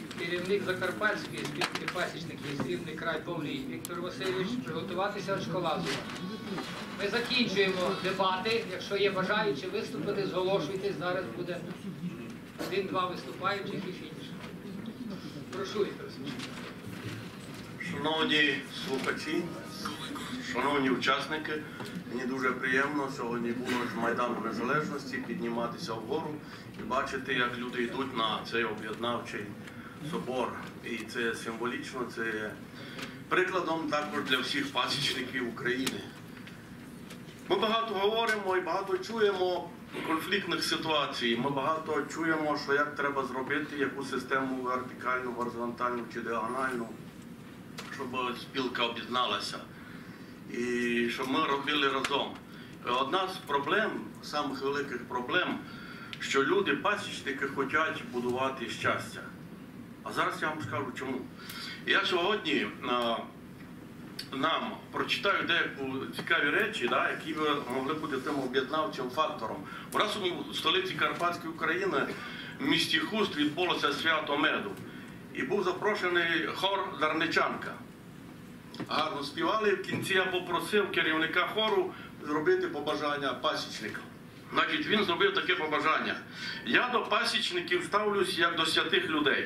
керівник Закарпатської спілки пасічників «Срібний край» Павлій Віктор Васильович приготуватися від школазу. Ми закінчуємо дебати. Якщо є бажаючі виступити, зголошуйтесь. Зараз буде один-два виступаючих і фініш. Прошу, Віктор Васильович. Шановні слухачі, шановні учасники, мені дуже приємно сьогодні було з Майдану Незалежності підніматися вгору і бачити, як люди йдуть на цей об'єднавчий собор. І це символічно, це є прикладом також для всіх пасічників України. Ми багато говоримо і багато чуємо конфліктних ситуацій. Ми багато чуємо, що як треба зробити, яку систему вертикальну, горизонтальну чи діагональну, щоб спілка об'єдналася і щоб ми робили разом. Одна з проблем, самих великих проблем, що люди, пасічники, хочуть будувати щастя. А зараз я вам скажу чому. Я сьогодні а, нам прочитаю деякі цікаві речі, да, які могли бути тим об'єднавчим фактором. У нас у столиці Карпатської України, в місті Хуст, відбулося свято меду. І був запрошений хор Дарничанка. Гарно співали, в кінці я попросив керівника хору зробити побажання пасічникам. Значить, він зробив таке побажання. Я до пасічників ставлюсь як до святих людей.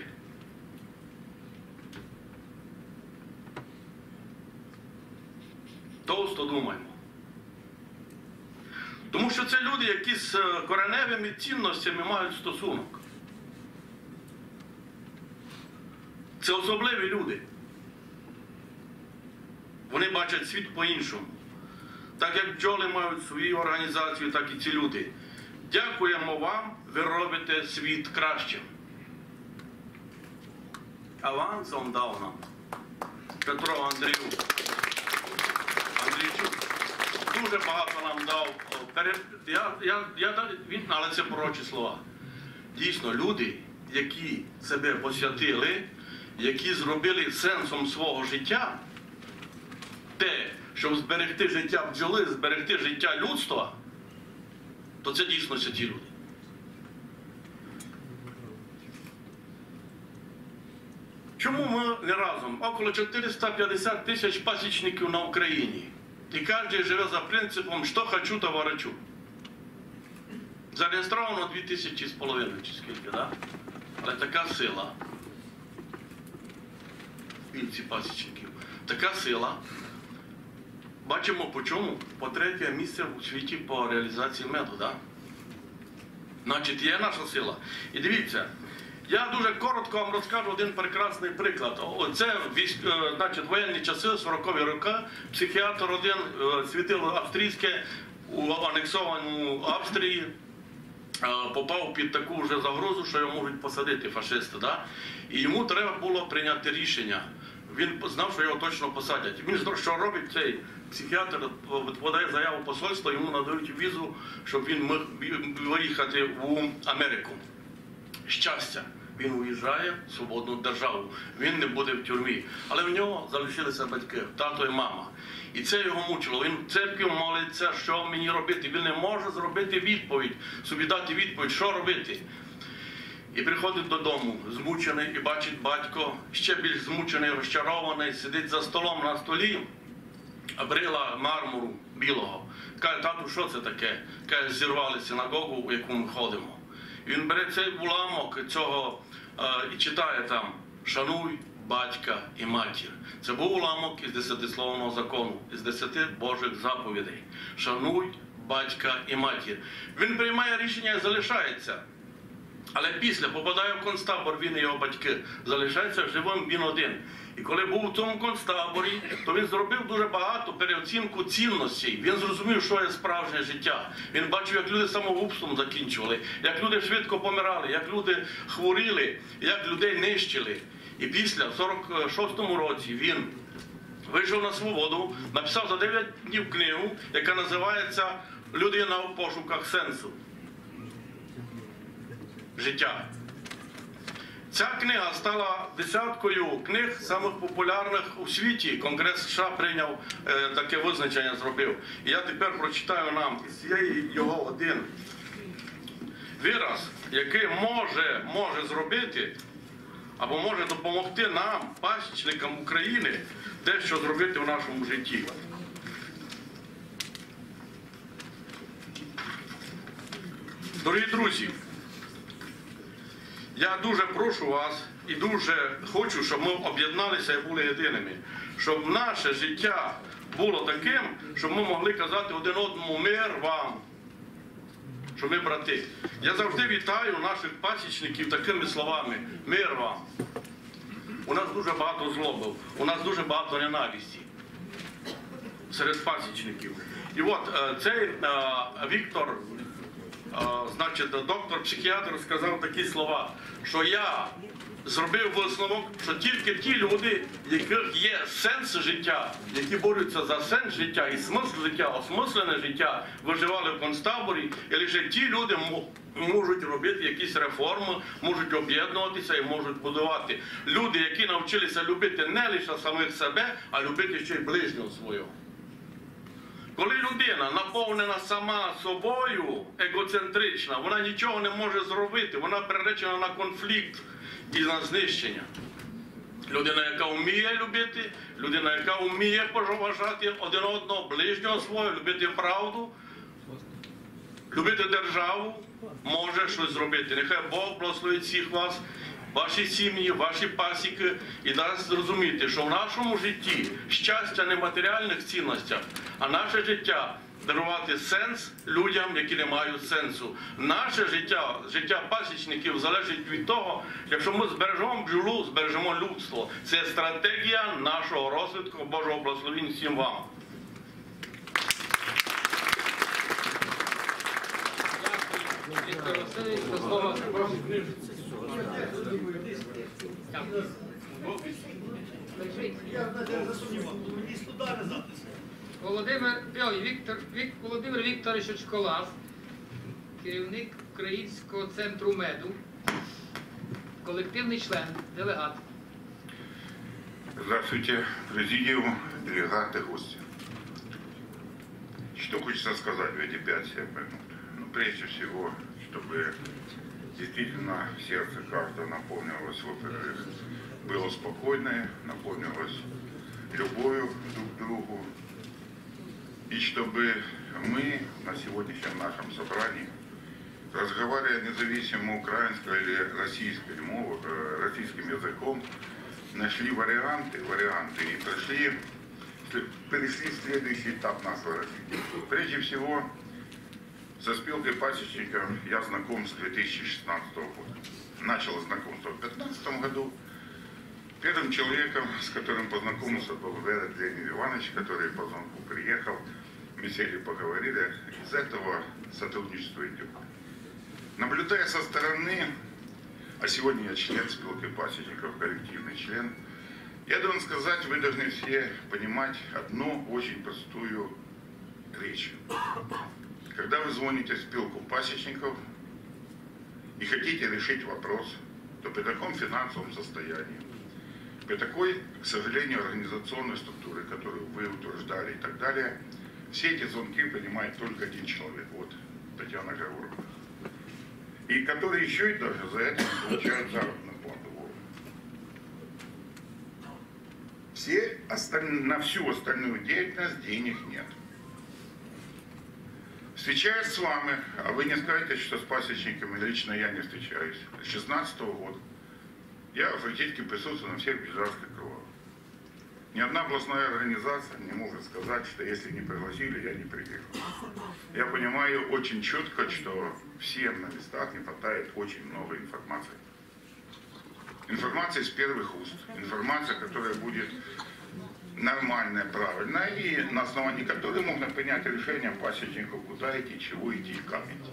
Товсто думаємо. Тому що це люди, які з кореневими цінностями мають стосунок. Це особливі люди. Вони бачать світ по-іншому. Так як бджоли мають свою організацію, так і ці люди. Дякуємо вам, ви робите світ кращим. Авансом дав нам Петро Андрію. Андрійчук дуже багато нам дав. Я, я, я, він, але це пророчі слова. Дійсно, люди, які себе посвятили, які зробили сенсом свого життя, те, щоб зберегти життя бджоли, зберегти життя людства, то це дійсно святі люди. Чому ми не разом? Около чотириста п'ятдесят тисяч пасічників на Україні. І кожен живе за принципом «що хочу, то ворочу». Зареєстровано дві тисячі з половиною, чи скільки, да? Але така сила. Спільці пасічників. Така сила. Бачимо по чому? По третє місце у світі по реалізації меду, да? Значить, є наша сила. І дивіться, я дуже коротко вам розкажу один прекрасний приклад. Це, значить, воєнні часи, сорокові роки, психіатр один, світило австрійське, у анексованому Австрії, попав під таку вже загрозу, що його можуть посадити фашисти, да? І йому треба було прийняти рішення. Він знав, що його точно посадять. Він що робить цей психіатр, подає заяву посольства, йому надають візу, щоб він міг виїхати в Америку. Щастя, він уїжджає в свободну державу, він не буде в тюрмі. Але в нього залишилися батьки, тато і мама. І це його мучило. Він в церкві молиться, що мені робити. Він не може зробити відповідь, собі дати відповідь, що робити. І приходить додому, змучений, і бачить батько, ще більш змучений, розчарований, сидить за столом на столі, брила мармуру білого. Каже, тату, що це таке? Каже, зірвали синагогу, в яку ми ходимо. І він бере цей уламок цього е, і читає там «Шануй батька і матір». Це був уламок із десятисловного закону, із десяти Божих заповідей. «Шануй батька і матір». Він приймає рішення і залишається. Але після попадає в концтабор, він і його батьки, залишається живим він один. І коли був у цьому концтаборі, то він зробив дуже багато переоцінку цінностей. Він зрозумів, що є справжнє життя. Він бачив, як люди самогубством закінчували, як люди швидко помирали, як люди хворіли, як людей нищили. І після, в сорок шостому році, він вийшов на свободу, написав за дев'ять днів книгу, яка називається «Людина в пошуках сенсу життя». Ця книга стала десяткою книг самих популярних у світі. Конгрес США прийняв е, таке визначення, зробив. І я тепер прочитаю нам із цієї його один вираз, який може, може зробити або може допомогти нам, пасічникам України, дещо зробити в нашому житті. Дорогі друзі, я дуже прошу вас і дуже хочу, щоб ми об'єдналися і були єдиними, щоб наше життя було таким, щоб ми могли казати один одному мир вам, що ми брати. Я завжди вітаю наших пасічників такими словами: мир вам. У нас дуже багато злоби, у нас дуже багато ненависті серед пасічників. І от цей Віктор, значить, доктор-психіатр сказав такі слова, що я зробив висновок, що тільки ті люди, яких є сенс життя, які борються за сенс життя і смисл життя, осмислене життя, виживали в концтаборі, і лише ті люди можуть робити якісь реформи, можуть об'єднуватися і можуть будувати. Люди, які навчилися любити не лише самих себе, а любити ще й ближнього свого. Коли людина наповнена сама собою, егоцентрична, вона нічого не може зробити, вона приречена на конфлікт і на знищення. Людина, яка вміє любити, людина, яка вміє поважати один одного, ближнього свого, любити правду, любити державу, може щось зробити. Нехай Бог благословить всіх вас, ваші сім'ї, ваші пасіки, і дасть зрозуміти, що в нашому житті щастя не в матеріальних цінностях, а наше життя дарувати сенс людям, які не мають сенсу. Наше життя, життя пасічників залежить від того, якщо ми збережемо бджолу, збережемо людство. Це стратегія нашого розвитку. Божого благословення всім вам. Дякую, Віктор Васильович, до слова. Я засумнівав, мені студа не записав. Володимир, ой, Віктор, Вік, Володимир Вікторович Очколас, керівник Українського центру меду, колективний член, делегат. Здравствуйте, президиум, делегаты, гости. Что хочется сказать в эти пять-семь минут? Ну, прежде всего, чтобы действительно сердце каждого наполнилось, во-первых, было спокойное, наполнилось любовью друг к другу. И чтобы мы на сегодняшнем нашем собрании, разговаривая независимо украинским или российским, российским языком, нашли варианты, варианты и прошли, перешли в следующий этап нашего развития. Прежде всего, со спилкой пасечников я знаком с две тысячи шестнадцатого года. Начал знакомство в две тысячи пятнадцатом году. Первым человеком, с которым познакомился, был Верет Леонид Иванович, который по звонку приехал. Мы сели, поговорили. Из этого сотрудничество идет. Наблюдая со стороны, а сегодня я член спилки пасечников, коллективный член, я должен сказать, вы должны все понимать одну очень простую речь. Когда вы звоните в спилку пасечников и хотите решить вопрос, то при таком финансовом состоянии, при такой, к сожалению, организационной структуре, которую вы утверждали и так далее, все эти звонки принимает только один человек, вот Татьяна Гавурова. И который еще и даже за это получает заработную плату. Все остальные, на всю остальную деятельность денег нет. Встречаюсь с вами, а вы не скажете, что с пасечниками лично я не встречаюсь. С две тысячи шестнадцатого года я фактически присутствую на всех бежарских кругах. Ни одна областная организация не может сказать, что если не пригласили, я не приехал. Я понимаю очень четко, что всем на местах не хватает очень много информации. Информация из первых уст. Информация, которая будет нормальная, правильная, и на основании которой можно принять решение пасечников, куда идти, чего идти и как идти.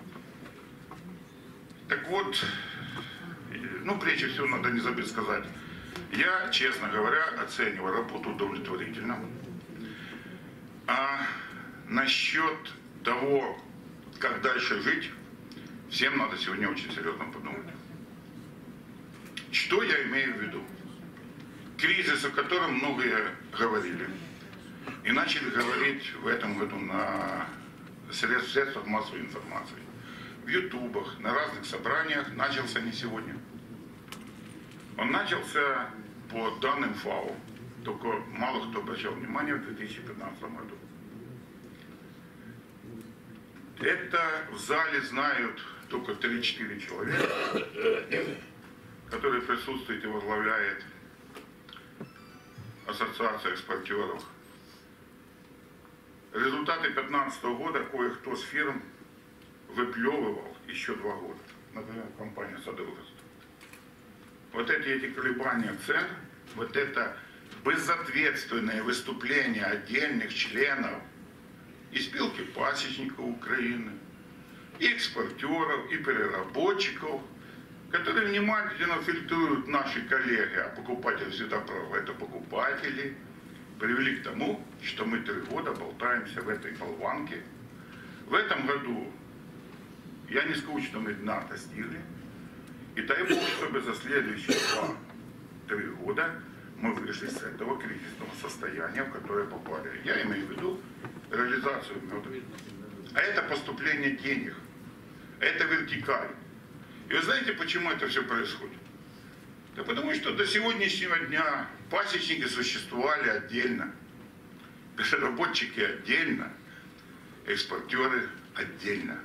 Так вот, ну, прежде всего, надо не забыть сказать, я, честно говоря, оцениваю работу удовлетворительно. А насчет того, как дальше жить, всем надо сегодня очень серьезно подумать. Что я имею в виду? Кризис, о котором многие говорили. И начали говорить в этом году на средствах массовой информации. В ютубах, на разных собраниях начался не сегодня. Он начался по данным ФАО, только мало кто обращал внимание в две тысячи пятнадцатом году. Это в зале знают только три-четыре человека, которые присутствуют и возглавляет Ассоциация экспортеров. Результаты две тысячи пятнадцатого года кое-кто с фирм выплевывал еще два года. Например, компания «Садоводство». Вот эти, эти колебания цен, вот это безответственное выступление отдельных членов и спилки пасечников Украины, и экспортеров, и переработчиков, которые внимательно фильтруют наши коллеги, а покупатель всегда прав, это покупатели, привели к тому, что мы три года болтаемся в этой болванке. В этом году, я не скажу, что мы дна достигли, и дай Бог, чтобы за следующие два-три года мы вышли с этого кризисного состояния, в которое попали. Я имею в виду реализацию меда. А это поступление денег, это вертикаль. И вы знаете, почему это все происходит? Да потому что до сегодняшнего дня пасечники существовали отдельно, переработчики отдельно, экспортеры отдельно.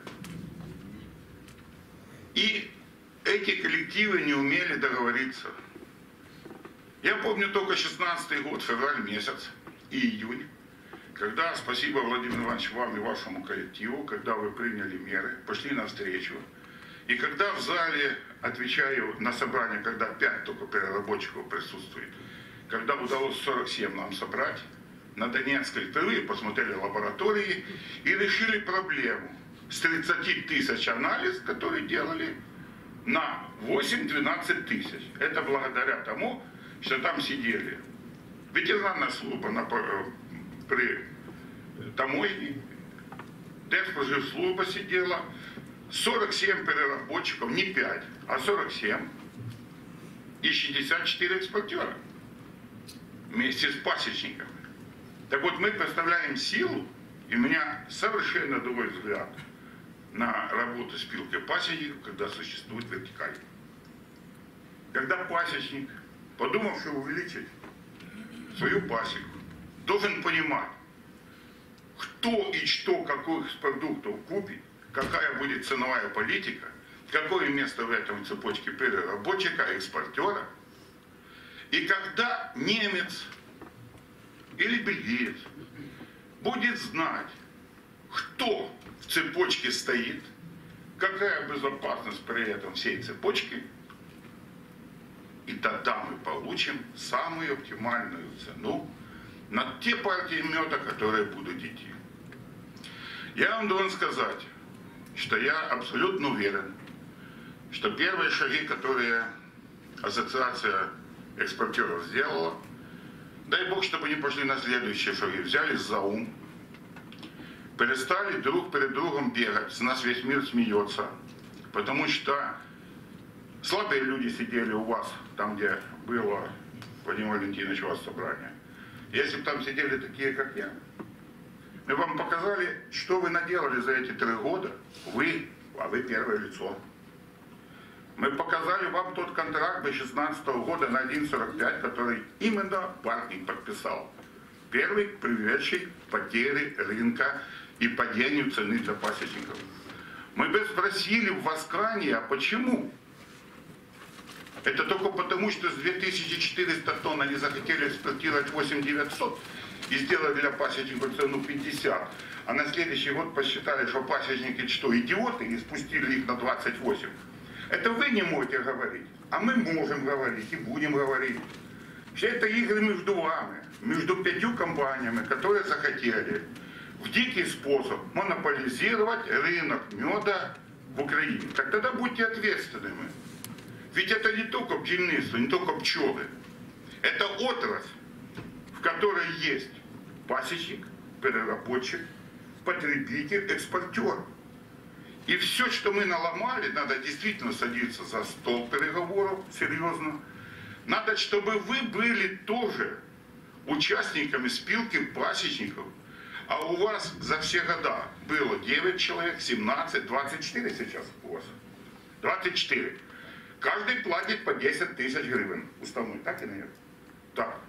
И эти коллективы не умели договориться. Я помню только шестнадцатый год, февраль месяц и июнь, когда, спасибо, Владимир Иванович, вам и вашему коллективу, когда вы приняли меры, пошли навстречу. И когда в зале, отвечаю на собрание, когда пять только переработчиков присутствует, когда удалось сорок семь нам собрать, на Донецкой впервые посмотрели лаборатории и решили проблему с тридцати тысяч анализ, которые делали, на восемь-двенадцать тысяч. Это благодаря тому, что там сидели ветеринарная служба на, при таможне, Держспоживслужба сидела, сорок семь переработчиков, не пять, а сорок семь, и шестьдесят четыре экспортера вместе с пасечниками. Так вот, мы представляем силу, и у меня совершенно другой взгляд на работу с пилкой пасечников, когда существует вертикаль. Когда пасечник, подумавший увеличить свою пасеку, должен понимать, кто и что, каких продуктов купит, какая будет ценовая политика, какое место в этом цепочке переработчика, экспортера. И когда немец или бельгиец будет знать, кто в цепочке стоит, какая безопасность при этом всей цепочки, и тогда мы получим самую оптимальную цену на те партии меда, которые будут идти. Я вам должен сказать, что я абсолютно уверен, что первые шаги, которые Ассоциация экспортеров сделала, дай Бог, чтобы они пошли на следующие шаги, взялись за ум, перестали друг перед другом бегать, с нас весь мир смеется, потому что слабые люди сидели у вас, там, где было, Владимир Валентинович, у вас собрание. Если бы там сидели такие, как я, мы вам показали, что вы наделали за эти три года, вы, а вы первое лицо. Мы показали вам тот контракт две тысячи шестнадцатого года на один сорок пять, который именно Барник подписал. Первый, приведший к потере рынка и падению цены для пасечников. Мы бы спросили в Воскране, а почему? Это только потому, что с две тысячи четыреста тонн они захотели экспортировать восемь тысяч девятьсот и сделали для пасечников цену пятьдесят. А на следующий год посчитали, что пасечники что, идиоты, и спустили их на двадцать восемь. Это вы не можете говорить, а мы можем говорить и будем говорить. Все это игры между вами, между пятью компаниями, которые захотели в дикий способ монополизировать рынок меда в Украине. Так тогда будьте ответственными. Ведь это не только бджельництво, не только пчелы. Это отрасль, в которой есть пасечник, переработчик, потребитель, экспортер. И все, что мы наломали, надо действительно садиться за стол переговоров, серьезно. Надо, чтобы вы были тоже участниками спилки пасечников. А у вас за все года было девять человек, семнадцать, двадцать четыре сейчас у вас. двадцать четыре. Каждый платит по десять тысяч гривен уставной, так или нет? Так.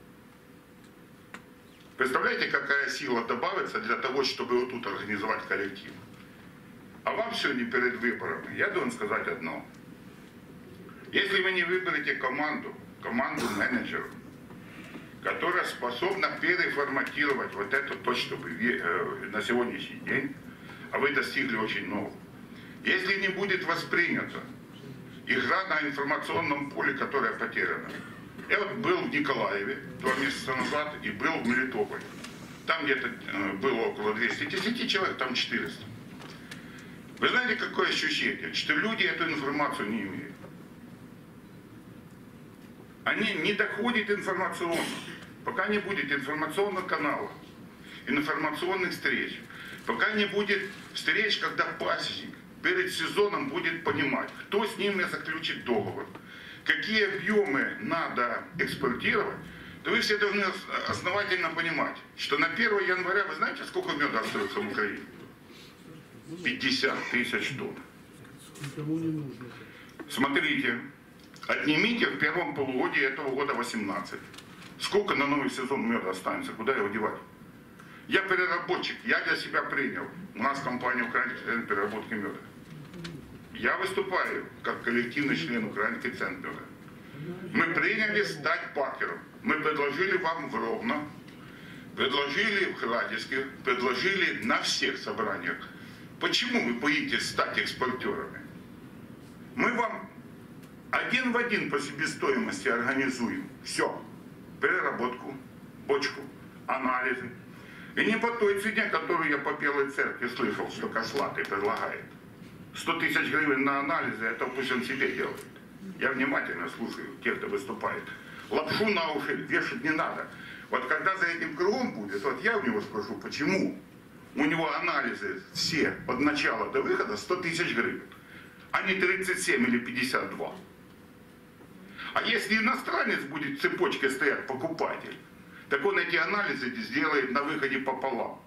Представляете, какая сила добавится для того, чтобы вот тут организовать коллектив? А вам сегодня перед выборами я должен сказать одно. Если вы не выберете команду, команду менеджеров, которая способна переформатировать вот это то, что вы э, на сегодняшний день, а вы достигли очень много. Если не будет воспринято игра на информационном поле, которая потеряна. Я вот был в Николаеве два месяца назад и был в Мелитополе. Там где-то э, было около двухсот десяти человек, там четыреста. Вы знаете, какое ощущение, что люди эту информацию не имеют? Они не доходят информационно. Пока не будет информационного канала, информационных встреч, пока не будет встреч, когда пасечник перед сезоном будет понимать, кто с ними заключит договор, какие объемы надо экспортировать, то вы все должны основательно понимать, что на первое января, вы знаете, сколько меда остается в Украине? пятьдесят тысяч тонн. Смотрите, отнимите в первом полугодии этого года восемнадцать. Сколько на новый сезон меда останется? Куда его девать? Я переработчик, я для себя принял. У нас компания «Украинский центр переработки меда». Я выступаю как коллективный член «Украинский центр меда». Мы приняли стать пакером. Мы предложили вам в Ровно, предложили в Хладиске, предложили на всех собраниях. Почему вы боитесь стать экспортерами? Мы вам один в один по себестоимости организуем все. Переработку, бочку, анализы. И не по той цене, которую я по Белой Церкви слышал, что Кошлатый предлагает. сто тысяч гривен на анализы, это пусть он себе делает. Я внимательно слушаю тех, кто выступает. Лапшу на уши вешать не надо. Вот когда за этим кругом будет, вот я у него спрошу, почему у него анализы все от начала до выхода сто тысяч гривен, а не тридцать семь или пятьдесят два. А если иностранец будет цепочкой стоять, покупатель, так он эти анализы сделает на выходе пополам.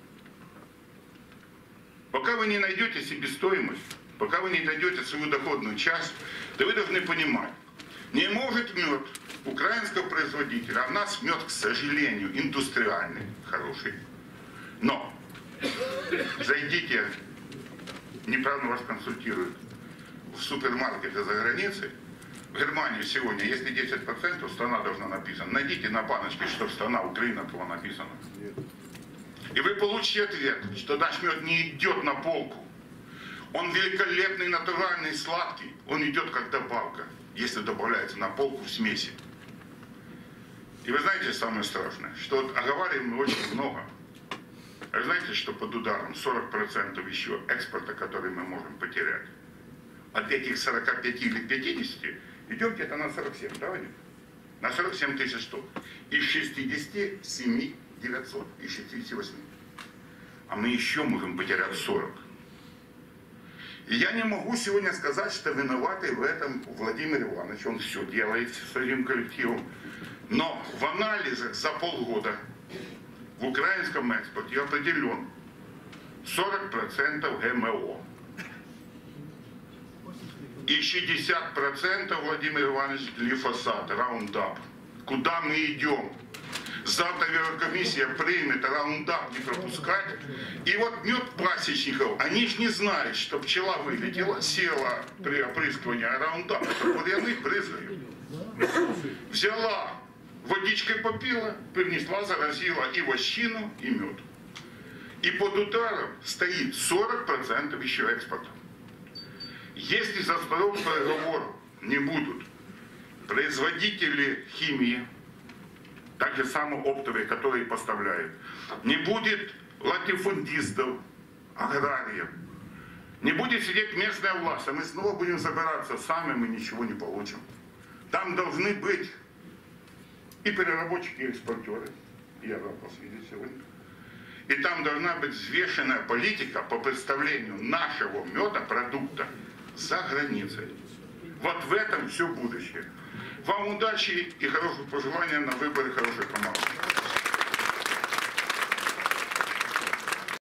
Пока вы не найдете себестоимость, пока вы не найдете свою доходную часть, то вы должны понимать, не может мед украинского производителя, а у нас мед, к сожалению, индустриальный, хороший. Но зайдите, неправильно вас консультируют, в супермаркеты за границей. В Германии сегодня, если десять процентов, страна должна написана. Найдите на баночке, что страна Украина была написана. И вы получите ответ, что наш мед не идет на полку. Он великолепный, натуральный, сладкий. Он идет как добавка, если добавляется на полку в смеси. И вы знаете самое страшное, что вот оговариваем мы очень много. А вы знаете, что под ударом сорок процентов еще экспорта, который мы можем потерять. От этих сорока пяти или пятидесяти идем где-то на сорок семь, да, Вадим? На сорок семь тысяч тонн. Из шестидесяти семи девятисот, из шестидесяти восьми. А мы еще можем потерять сорок. И я не могу сегодня сказать, что виноватый в этом Владимир Иванович. Он все делает с своим коллективом. Но в анализах за полгода в украинском экспорте определен сорок процентов ГМО. И шестьдесят процентов, Владимир Иванович, глифосат, раундап. Куда мы идем? Завтра Еврокомиссия примет раундап не пропускать. И вот мед пасечников, они же не знают, что пчела вылетела, села при опрыскивании, а раундап, это бурьяны брызгают. Взяла, водичкой попила, принесла, заразила и вощину, и мед. И под ударом стоит сорок процентов еще экспорта. Если за столом переговоров не будут производители химии, так же самые оптовые, которые поставляют, не будет латифундистов, аграриев, не будет сидеть местная власть, а мы снова будем собираться сами, мы ничего не получим. Там должны быть и переработчики, и экспортеры, я вам посвятил сегодня. И там должна быть взвешенная политика по представлению нашего меда, продукта, за границей. Вот в этом все будущее. Вам удачи и хороших пожеланий на выборе хорошей команды.